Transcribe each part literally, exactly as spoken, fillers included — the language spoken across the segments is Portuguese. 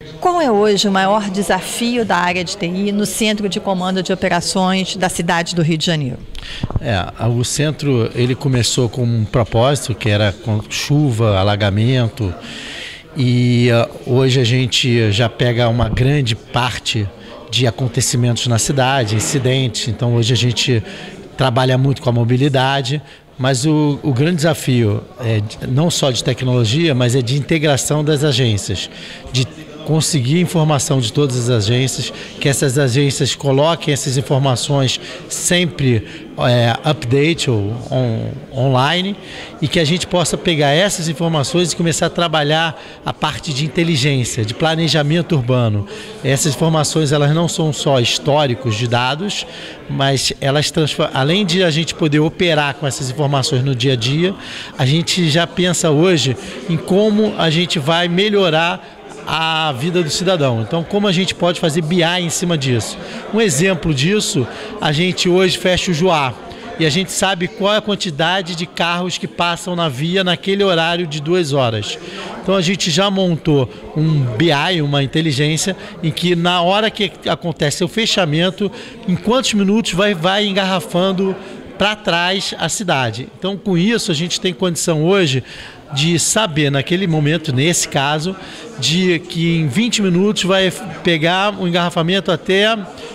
Qual é hoje o maior desafio da área de T I no Centro de Comando de Operações da cidade do Rio de Janeiro? É, o centro ele começou com um propósito que era com chuva, alagamento, e uh, hoje a gente já pega uma grande parte de acontecimentos na cidade, incidentes. Então hoje a gente trabalha muito com a mobilidade, mas o, o grande desafio é não só de tecnologia, mas é de integração das agências, de conseguir informação de todas as agências, que essas agências coloquem essas informações sempre é, update ou on, online, e que a gente possa pegar essas informações e começar a trabalhar a parte de inteligência, de planejamento urbano. Essas informações elas não são só históricos de dados, mas elas além de a gente poder operar com essas informações no dia a dia, a gente já pensa hoje em como a gente vai melhorar a vida do cidadão. Então, como a gente pode fazer B I em cima disso? Um exemplo disso, a gente hoje fecha o Joá e a gente sabe qual é a quantidade de carros que passam na via naquele horário de duas horas. Então, a gente já montou um B I, uma inteligência, em que na hora que acontece o fechamento, em quantos minutos vai, vai engarrafando para trás a cidade. Então, com isso, a gente tem condição hoje de saber, naquele momento, nesse caso, de que em vinte minutos vai pegar o engarrafamento até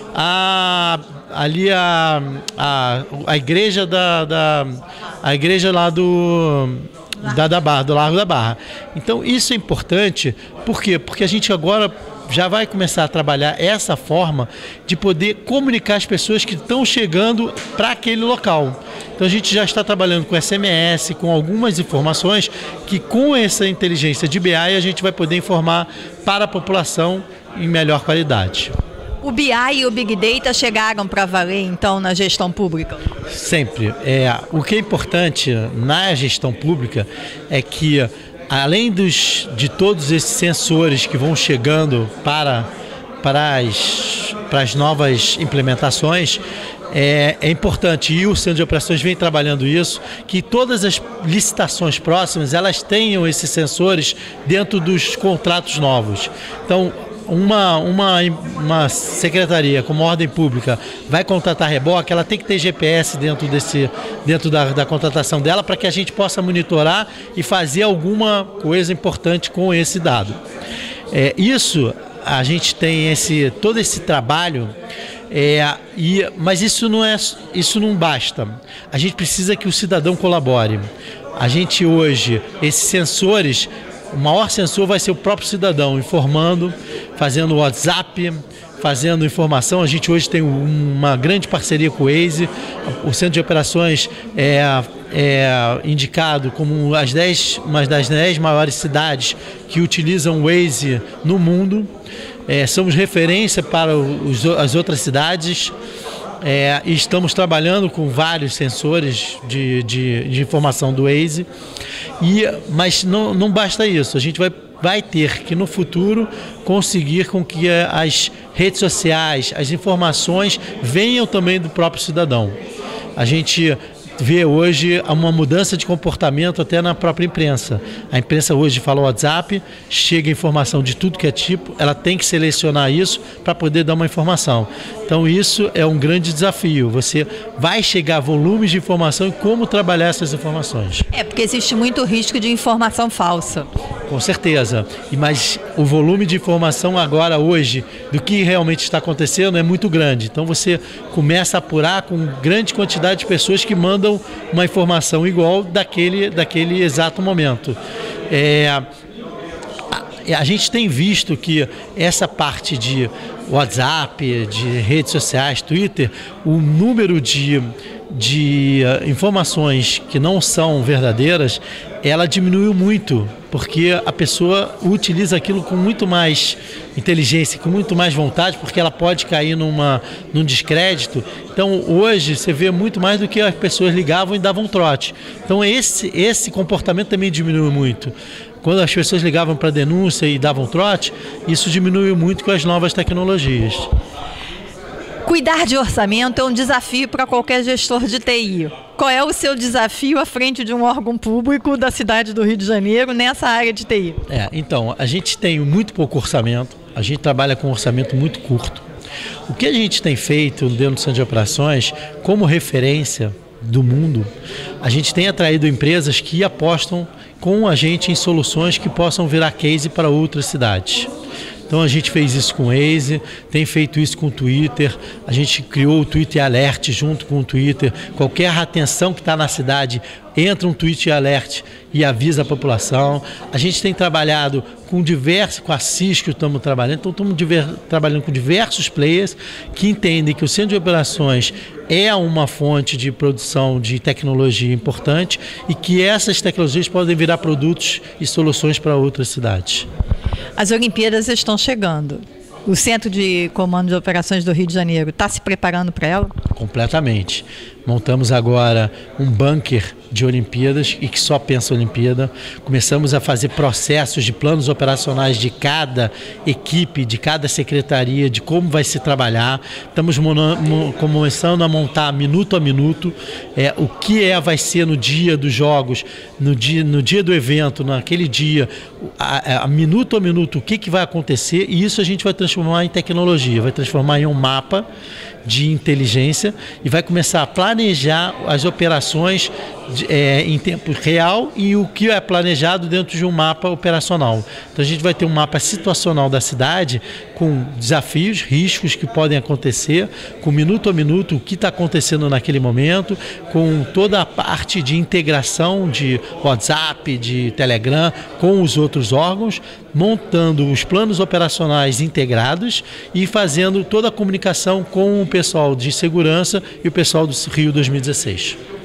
a, ali a, a, a igreja da, da a igreja lá do da, da Barra, do Largo da Barra. Então isso é importante, por quê? Porque a gente agora já vai começar a trabalhar essa forma de poder comunicar as pessoas que estão chegando para aquele local. Então a gente já está trabalhando com S M S, com algumas informações que com essa inteligência de B I a gente vai poder informar para a população em melhor qualidade. O B I e o Big Data chegaram para valer então na gestão pública? Sempre. É, o que é importante na gestão pública é que além dos, de todos esses sensores que vão chegando para, para, as, para as novas implementações, é, é importante, e o Centro de Operações vem trabalhando isso, que todas as licitações próximas elas tenham esses sensores dentro dos contratos novos. Então, Uma, uma, uma secretaria como Ordem Pública vai contratar reboque, ela tem que ter G P S dentro, desse, dentro da, da contratação dela para que a gente possa monitorar e fazer alguma coisa importante com esse dado. É, isso, a gente tem esse, todo esse trabalho, é, e, mas isso não, é, isso não basta. A gente precisa que o cidadão colabore. A gente hoje, esses sensores, o maior sensor vai ser o próprio cidadão, informando, fazendo WhatsApp, fazendo informação. A gente hoje tem uma grande parceria com o Waze. O Centro de Operações é, é indicado como as dez, uma das dez maiores cidades que utilizam o Waze no mundo. É, somos referência para os, as outras cidades. É, e estamos trabalhando com vários sensores de, de, de informação do Waze, e, mas não, não basta isso, a gente vai, vai ter que no futuro conseguir com que as redes sociais, as informações venham também do próprio cidadão. A gente vê hoje uma mudança de comportamento até na própria imprensa. A imprensa hoje fala WhatsApp, chega informação de tudo que é tipo, ela tem que selecionar isso para poder dar uma informação. Então isso é um grande desafio. Você vai chegar volumes de informação e como trabalhar essas informações. É, porque existe muito risco de informação falsa. Com certeza. Mas o volume de informação agora, hoje, do que realmente está acontecendo é muito grande. Então você começa a apurar com grande quantidade de pessoas que mandam uma informação igual daquele, daquele exato momento. É, a, a gente tem visto que essa parte de WhatsApp, de redes sociais, Twitter, o número de, de uh, informações que não são verdadeiras, ela diminuiu muito, porque a pessoa utiliza aquilo com muito mais inteligência, com muito mais vontade, porque ela pode cair numa, num descrédito. Então hoje você vê muito mais do que as pessoas ligavam e davam trote. Então esse, esse comportamento também diminuiu muito. Quando as pessoas ligavam para denúncia e davam trote, isso diminuiu muito com as novas tecnologias. Cuidar de orçamento é um desafio para qualquer gestor de T I. Qual é o seu desafio à frente de um órgão público da cidade do Rio de Janeiro nessa área de T I? É, então, a gente tem muito pouco orçamento, a gente trabalha com um orçamento muito curto. O que a gente tem feito dentro do Centro de Operações, como referência do mundo, a gente tem atraído empresas que apostam com a gente em soluções que possam virar case para outras cidades. Então a gente fez isso com o Waze, tem feito isso com o Twitter, a gente criou o Twitter Alert junto com o Twitter. Qualquer atenção que está na cidade, entra um Twitter Alert e avisa a população. A gente tem trabalhado com diversos, com a Cisco estamos trabalhando, então estamos diver, trabalhando com diversos players que entendem que o Centro de Operações é uma fonte de produção de tecnologia importante e que essas tecnologias podem virar produtos e soluções para outras cidades. As Olimpíadas estão chegando. O Centro de Comando de Operações do Rio de Janeiro está se preparando para ela? Completamente. Montamos agora um bunker de Olimpíadas e que só pensa Olimpíada. Começamos a fazer processos de planos operacionais de cada equipe, de cada secretaria, de como vai se trabalhar. Estamos começando a montar minuto a minuto é, o que é, vai ser no dia dos jogos, no dia, no dia do evento, naquele dia, a, a minuto a minuto, o que, que vai acontecer, e isso a gente vai transformar em tecnologia, vai transformar em um mapa de inteligência e vai começar a planejar as operações de, é, em tempo real e o que é planejado dentro de um mapa operacional. Então a gente vai ter um mapa situacional da cidade com desafios, riscos que podem acontecer, com minuto a minuto o que está acontecendo naquele momento, com toda a parte de integração de WhatsApp, de Telegram com os outros órgãos, montando os planos operacionais integrados e fazendo toda a comunicação com o pessoal de segurança e o pessoal do Rio dois mil e dezesseis.